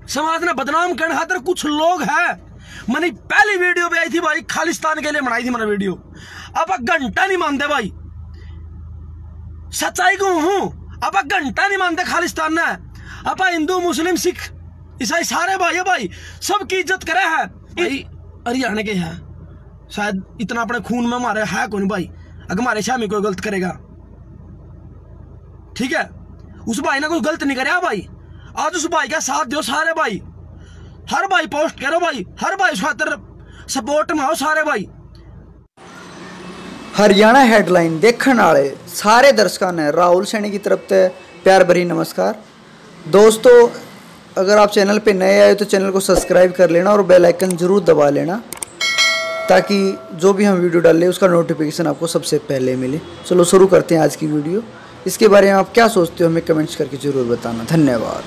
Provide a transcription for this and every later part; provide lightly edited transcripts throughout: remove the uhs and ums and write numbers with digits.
समाज ने बदनाम करने खातर कुछ लोग हैं। मैंने पहली वीडियो पे आई थी भाई, खालिस्तान के लिए बनाई थी मैंने वीडियो। अब घंटा नहीं मानते भाई, सच्चाई को हूं। अब घंटा नहीं मानते खालिस्तान ने। अब हिंदू मुस्लिम सिख ईसाई सारे भाई है भाई, सबकी इज्जत करे है भाई। हरियाणा के हैं शायद, इतना अपने खून में हमारे है कौन भाई, अगर हमारे शामी कोई गलत करेगा ठीक है, उस भाई ने कोई गलत नहीं कराया भाई, आज उस भाई का साथ दो सारे भाई, हर भाई पोस्ट करो भाई, हर भाई उस खातर सपोर्ट में आओ सारे भाई। हरियाणा हेडलाइन देखने वाले सारे दर्शकों ने राहुल सैनी की तरफ से प्यार भरी नमस्कार। दोस्तों अगर आप चैनल पे नए आए तो चैनल को सब्सक्राइब कर लेना और बेल आइकन जरूर दबा लेना, ताकि जो भी हम वीडियो डालें उसका नोटिफिकेशन आपको सबसे पहले मिले। चलो शुरू करते हैं आज की वीडियो। इसके बारे में आप क्या सोचते हो हमें कमेंट्स करके जरूर बताना। धन्यवाद।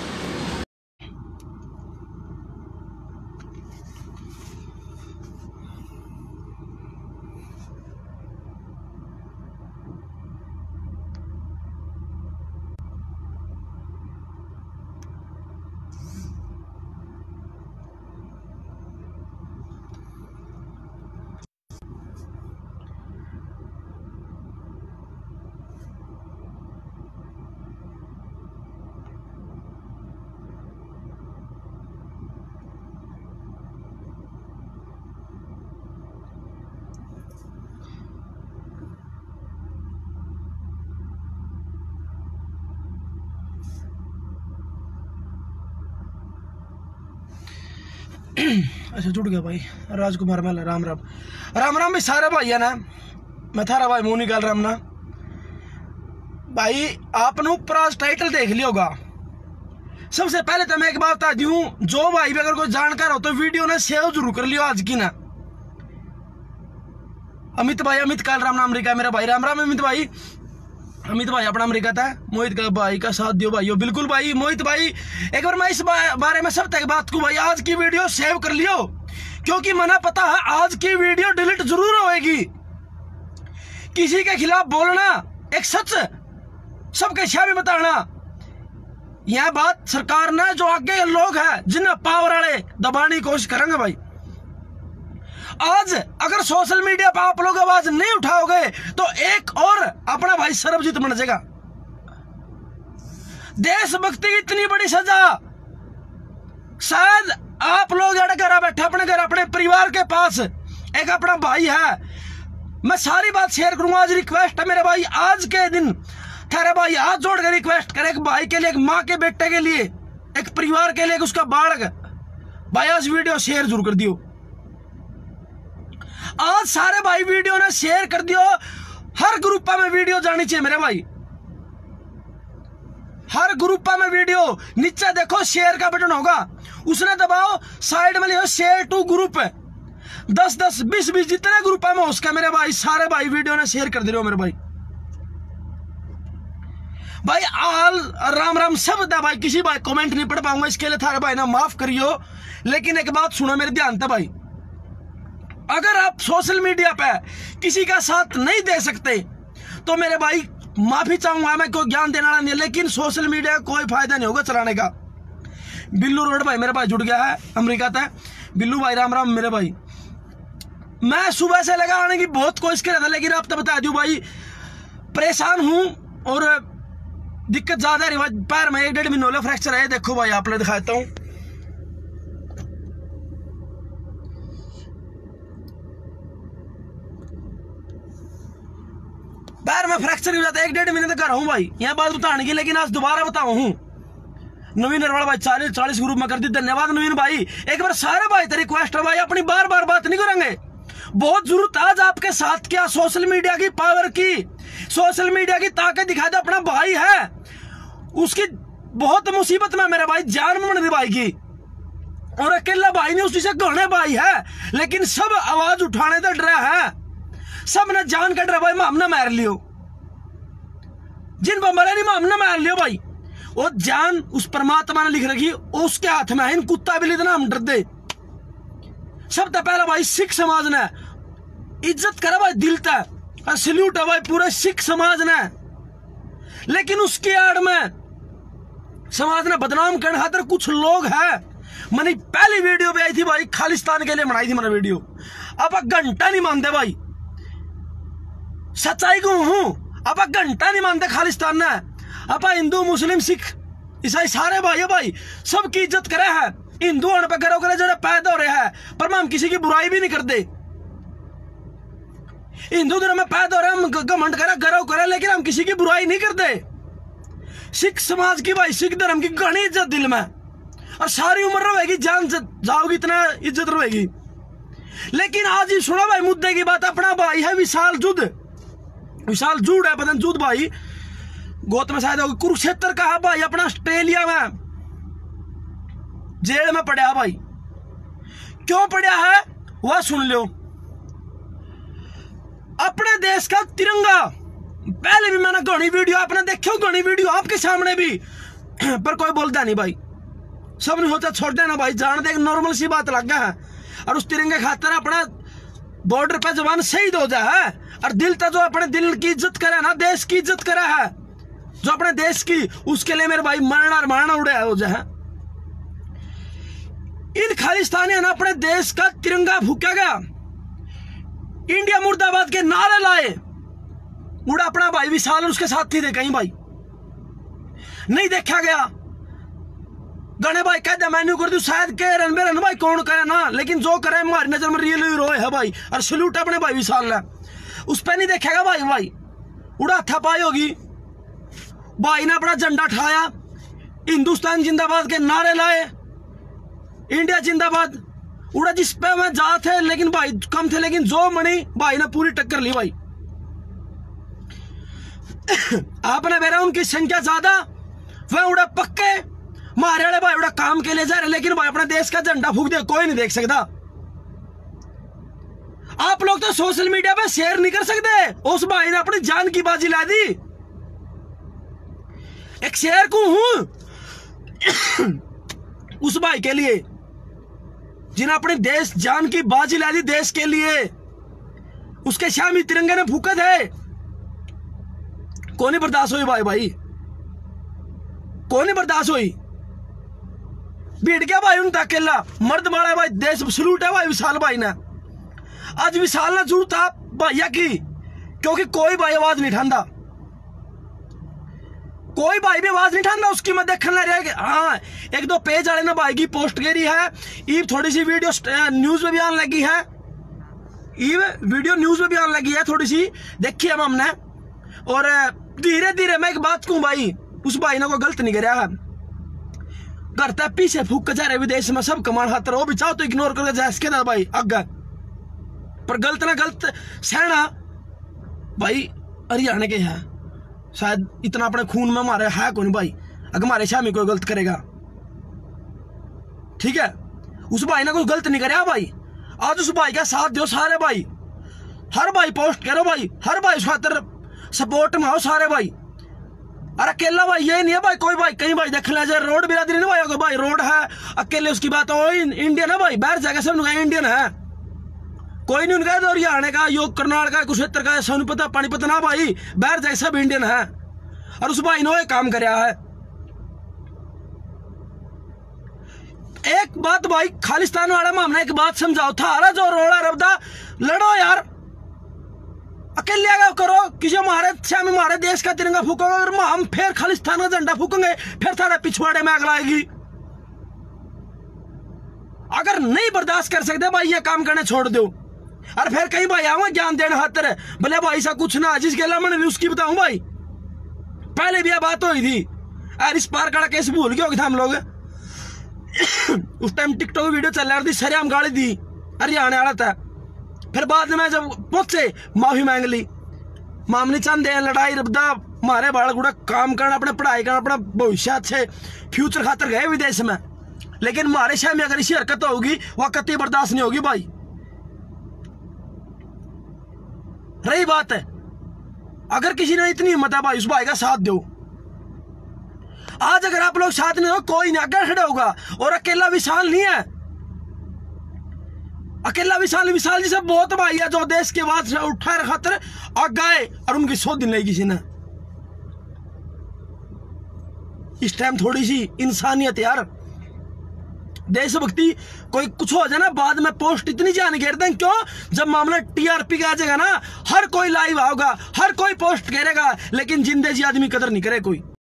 अच्छा जुड़ गया भाई। राजकुमार महल, राम राम राम राम भी सारे भाई है ना। मैं थारा भाई मुंह निकाल रहा ना भाई। आपने ऊपर आज टाइटल देख लिया होगा। सबसे पहले तो मैं एक बात बता दूं, जो भाई भी अगर कोई जानकार हो तो वीडियो ने सेव जरूर कर लियो आज की ना। अमित भाई, अमित काल राम नाम अमरीका मेरा भाई, राम राम अमित भाई। अमित भाई अपना अमरीका था। मोहित का भाई का साथ दियो भाई, बिल्कुल भाई मोहित भाई। एक बार मैं इस बारे में सब तक बात को भाई आज की वीडियो सेव कर लियो, क्योंकि मना पता है आज की वीडियो डिलीट जरूर होएगी। किसी के खिलाफ बोलना एक सच सबके सामने बताना, यह बात सरकार ने जो आगे लोग हैं जिन्हें पावर वाले दबाने की कोशिश करेंगे भाई। आज अगर सोशल मीडिया पर आप लोग आवाज नहीं उठाओगे तो एक और अपना भाई सर्वजीत बन जाएगा। देशभक्ति की इतनी बड़ी सजा शायद आप लोग घर बैठे अपने घर अपने परिवार के पास एक अपना भाई है। मैं सारी बात शेयर करूंगा। आज रिक्वेस्ट है मेरे भाई, आज के दिन तेरे भाई हाथ जोड़ कर रिक्वेस्ट करे, एक भाई के लिए, एक माँ के बेटे के लिए, एक परिवार के लिए, उसका बालक भाई आज वीडियो शेयर जरूर कर दियो। आज सारे भाई वीडियो ने शेयर कर दियो। हर ग्रुप में वीडियो जानी चाहिए मेरे भाई, हर ग्रुप में वीडियो। नीचे देखो शेयर का बटन होगा, उसने दबाओ, साइड में लिखो शेयर टू ग्रुप। 10-10 20-20 जितने ग्रुप में हो उसका मेरे भाई सारे भाई वीडियो ने शेयर कर दे रहे हो मेरे भाई। भाई आल राम राम सब दा भाई। किसी भाई कमेंट नहीं पढ़ पाऊंगा, इसके लिए थारे भाई ना माफ करियो। लेकिन एक बात सुनो मेरे ध्यान से भाई, अगर आप सोशल मीडिया पे किसी का साथ नहीं दे सकते तो मेरे भाई माफी चाहूंगा, मैं कोई ज्ञान देने वाला नहीं, लेकिन सोशल मीडिया का कोई फायदा नहीं होगा चलाने का। बिल्लू रोड भाई मेरे भाई जुड़ गया है अमेरिका तक। बिल्लू भाई राम राम मेरे भाई। मैं सुबह से लगा आने की बहुत कोशिश कर रहा था, लेकिन आप तो बता दूं भाई परेशान हूं और दिक्कत ज्यादा है। पैर में 1-1.5 महीने फ्रैक्चर है। देखो भाई आप लोग दिखाता हूं, पैर में फ्रैक्चर हो जाता है। 1-1.5 महीने तक कर रहा हूं भाई यह बात बताने की, लेकिन आज दोबारा बताऊं हूं। नवीन नरवाड़ा भाई 40 ग्रुप में कर दी, धन्यवाद नवीन भाई। एक बार सारे भाई तो रिक्वेस्ट है भाई, अपनी बार बार बात नहीं करेंगे। बहुत जरूरत आज आपके साथ क्या सोशल मीडिया की पावर की, सोशल मीडिया की ताकत दिखा दे। अपना भाई है, उसकी बहुत मुसीबत में मेरे भाई जान मन भाई की, और अकेला भाई नहीं, उसी से गहने भाई है, लेकिन सब आवाज उठाने तो डरा है। सब ने जान का डरा भाई, हमने मार लियो, जिन पर मरे नहीं हमने मार लियो भाई। वो जान उस परमात्मा ने लिख रखी, उसके हाथ में है। इन कुत्ता बिल्ली इतना हम डर दे। सब तो पहला भाई सिख समाज ने इज्जत करा भाई दिल तक, सल्यूट है भाई पूरे सिख समाज ने। लेकिन उसकी आड़ में समाज ने बदनाम करने खातर कुछ लोग हैं मैंने पहली वीडियो पे आई थी भाई, खालिस्तान के लिए बनाई थी मैंने वीडियो। अब घंटा नहीं मानते भाई, सच्चाई को हूं। अब घंटा नहीं मानते खालिस्तान ने। अब हिंदू मुस्लिम सिख ईसाई सारे भाई है भाई, सबकी इज्जत करे है। हिंदू होने पर गर्व करे जो पैदा हो रहे हैं, पर हम किसी की बुराई भी नहीं करते। हिंदू धर्म में पैदा हो रहे हम घमंड करे, गर्व करे, लेकिन हम किसी की बुराई नहीं करते। सिख समाज की भाई, सिख धर्म की घनी इज्जत दिल में, और सारी उम्र रहेगी, जान जाओगी इतना इज्जत रहेगी। लेकिन आज ही सुनो भाई मुद्दे की बात। अपना भाई है विशाल जुद, विशाल जुड़ है, पता जुद भाई गोत में शायद होगी, कुरुक्षेत्र का है भाई, अपना ऑस्ट्रेलिया में जेल में पड़ा है भाई। क्यों पड़ा है वह सुन लो। अपने देश का तिरंगा, पहले भी मैंने घनी वीडियो आपने देखो, घनी वीडियो आपके सामने भी, पर कोई बोलता नहीं भाई। सब नहीं होता छोड़ देना भाई, जान दे, नॉर्मल सी बात लग गया है। और उस तिरंगे खातर अपना बॉर्डर पे जवान शहीद हो जाए है, और दिल तक जो अपने दिल की इज्जत करे ना, देश की इज्जत करे है, जो अपने देश की, उसके लिए मेरे भाई मरना और मारना उड़े हो जाए। इन खालिस्तानियों ने अपने देश का तिरंगा फूकेगा, इंडिया मुर्दाबाद के नारे लाए, उड़ा अपना भाई विशाल और उसके साथी थे कहीं भाई नहीं देखा गया। गणे भाई कहते मैन्यू कर दू, शायद के रन बेरन भाई कौन करे ना, लेकिन जो करे हमारी नजर में रियल हीरो है भाई, और सल्यूट अपने भाई विशाल है, उस पर नहीं देखेगा भाई। भाई उड़ा थपाई होगी, भाई ने अपना झंडा उठाया, हिंदुस्तान जिंदाबाद के नारे लाए, इंडिया जिंदाबाद, उड़ा जिस पे मैं जा थे, लेकिन भाई कम थे, लेकिन जो मनी भाई ने पूरी टक्कर ली भाई। आपने बेरा उनकी संख्या ज्यादा, वह उड़ा पक्के मारे वाले भाई उड़ा काम के लिए जा रहे, लेकिन भाई अपने देश का झंडा फूक दे कोई नहीं देख सकता। आप लोग तो सोशल मीडिया पे शेयर नहीं कर सकते, उस भाई ने अपनी जान की बाजी ला दी। एक शेयर को हूं उस भाई के लिए जिन्हें अपने देश जान की बाजी ला दी देश के लिए, उसके शामी तिरंगे ने फूका थे। कौन नहीं बर्दाश्त हुई भाई, भाई कौन नहीं बर्दाश्त हुई। भीड़ गया भाई उनका अकेला मर्द मारा भाई, देश सलूट है भाई विशाल भाई ने। आज विशाल ने जरूरत था भैया की, क्योंकि कोई भाई आवाज नहीं ठांदा, कोई भाई भी आवाज नहीं ठांदा उसकी। मैं देखने लग रहा। हाँ एक दो पेज वाले ने भाई की पोस्ट करी है, ईब थोड़ी सी वीडियो न्यूज में भी आने लगी है, ईब वीडियो न्यूज में भी आने लगी है, थोड़ी सी देखी है हमने। और धीरे धीरे मैं एक बात कहूं भाई, उस भाई ने कोई गलत नहीं कराया है, करता पीछे फूक के जा रहे विदेश में सब कमान हाथ, वो भी चाहो तो इग्नोर करके जा सके ना भाई आगे, पर गलत ना गलत सहना भाई हरियाणा के है, शायद इतना अपने खून में हमारे है कौन भाई, अगर हमारे शामी कोई गलत करेगा ठीक है। उस भाई ने कोई गलत नहीं कराया भाई, आज उस भाई का साथ दो सारे भाई, हर भाई पोस्ट करो भाई, हर भाई उस खातर सपोर्ट में आओ सारे भाई। और अकेला भाई ये नहीं है भाई, कोई भाई कहीं भाई देख ले जाए, रोड बिरादरी नहीं भाई होगा भाई, रोड है अकेले उसकी बात हो, इंडियन है भाई, बाहर जाकर सब इंडियन है, कोई नहीं उनका हरियाणा का, योग कर्नाटक का, कुरुक्षेत्र का, सोनीपत पानीपत ना भाई, बाहर जाए सब इंडियन है। और उस भाई ने काम कराया है। एक बात भाई खालिस्तान वाला में हमने एक बात समझाओ था, अरे जो रोड़ा रबदा लड़ो यार, अकेले आगे करो, किसी हमारे देश का तिरंगा फूकोगे, अगर हम फिर खालिस्तान का झंडा फूकेंगे, फिर थारे पिछवाड़े में आग लाएगी। अगर नहीं बर्दाश्त कर सकते भाई ये काम करने छोड़ दो, और फिर कहीं भाई आऊंगा ज्ञान देने खातर, भले भाई सा कुछ ना जिसके अलावा मैंने उसकी बताऊं भाई, पहले भी यह बात हुई थी, अरे इस पार का केस भूल गए थे हम लोग। उस टाइम टिकटॉक वीडियो चल रही थी, सरेआम गाली दी, हरियाणा वाला था, फिर बाद में जब पहुंचे माफी मांग ली, मामले चंद लड़ाई रबदा मारे बाल गुड़ा काम करना, अपने पढ़ाई करना, अपना भविष्य अच्छे फ्यूचर खातर गए विदेश में, लेकिन हमारे शहर में अगर इसी हरकत होगी वह कतई बर्दाश्त नहीं होगी भाई। रही बात है अगर किसी ने इतनी हिम्मत है भाई उस भाई का साथ दो। आज अगर आप लोग साथ नहीं हो कोई नहीं आगे खड़ा होगा, और अकेला विशाल नहीं है, अकेला विशाल जी से बहुत भाई है जो देश के बाद उठा खातर आग गए और उनकी सोच नहीं किसी ने। इस टाइम थोड़ी सी इंसानियत यार, देशभक्ति कोई कुछ हो जाए ना, बाद में पोस्ट इतनी जान घेरते हैं। क्यों? जब मामला टीआरपी का आ जाएगा ना, हर कोई लाइव आओगा, हर कोई पोस्ट करेगा, लेकिन जिंदे जी आदमी कदर नहीं करे कोई।